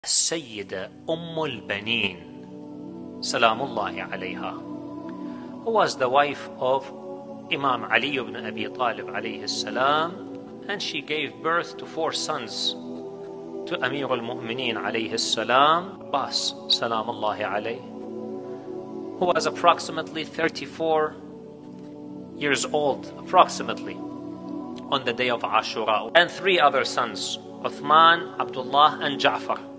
السيدة أم البنين سلام الله عليها, who was the wife of Imam Ali ibn Abi Talib alayhi salam, and she gave birth to 4 sons to Amir al-Mu'mineen alayhi salam, Abbas salam Allah alayhi, who was approximately 34 years old approximately on the day of Ashura, and 3 other sons, Uthman, Abdullah and Ja'far.